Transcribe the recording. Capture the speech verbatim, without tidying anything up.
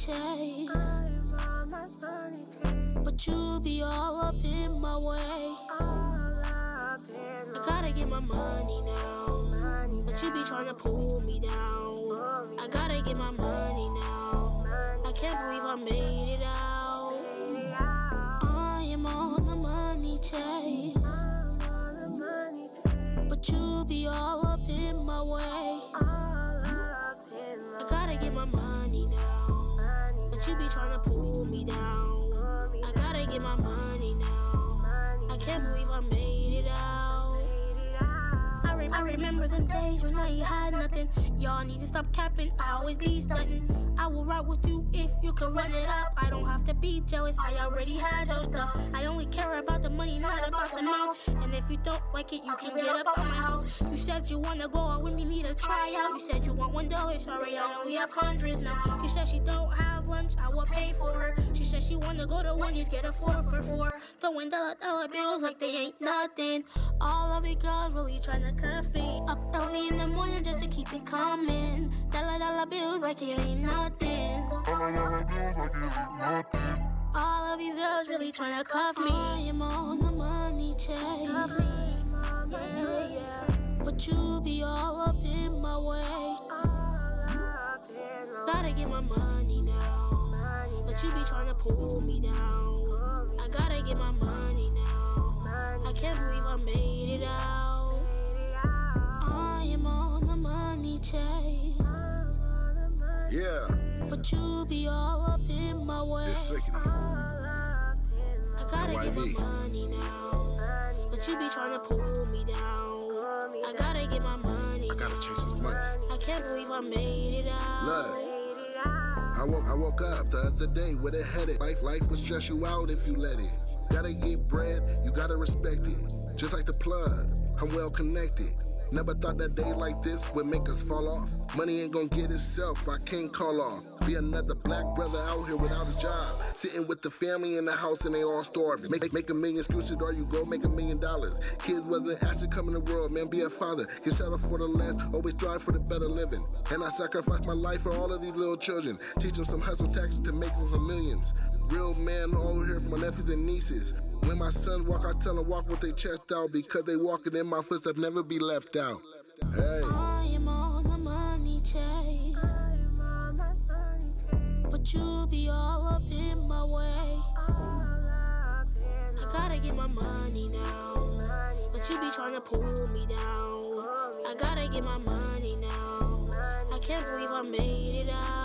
chase, but you be all up in my way. I gotta get my money now, but you be trying to pull me down. I gotta get my money now, I can't believe I made it out. I am on the money chase, but you be all up in my way. I gotta get my money now, but you be trying to pull me down. I gotta get my money now, I can't believe I made it out. I, re I remember them days when I ain't had nothing. Y'all need to stop capping, I always be stunting. I will ride with you if you can run it up. I don't have to be jealous, I already had your stuff. I only care about the money, not about the mouth. And if you don't like it, you can get up out my house. You said you wanna go out with me, need a tryout. You said you want one dollar, sorry, I only have hundreds now. She said she don't have lunch, I will pay for her. She said she wanna go to one, just get a four for four. Throwing dollar dollar bills like they ain't nothing. All of these girls really tryna cuff me. Up early in the morning just to keep it coming. Dollar dollar bills like it ain't nothing. All of these girls really tryna cuff me. I am on the money chase, cuff me. Yeah, yeah. But you be all up in my way. Gotta get my money now, but you be tryna pull me down. I gotta get my money now, I can't believe I made it out. I am on the money chase, yeah, but you be all up in my way. It's Slicc. I gotta get my money now, but you be tryna pull me down. I gotta get my money I gotta chase this money. I can't believe I made it out. Look, I woke, I woke up the other day with a headache. Life, life will stress you out if you let it. Gotta get bread, you gotta respect it. Just like the plug, I'm well connected. Never thought that day like this would make us fall off. Money ain't gonna get itself, I can't call off. Be another black brother out here without a job, sitting with the family in the house and they all starving. Make, make a million excuses or you go make a million dollars. Kids wasn't asked to come in the world, man, be a father. Get settled for the less, always strive for the better living. And I sacrifice my life for all of these little children. Teach them some hustle tactics to make them some millions. Real man all here for my nephews and nieces. When my sons walk, I tell them walk with their chest out, because they walking in my footsteps, never be left out. Hey. I am on the money chase, but you be all up in my way. I gotta get my money now, but you be tryna pull me down. I gotta get my money now, I can't believe I made it out.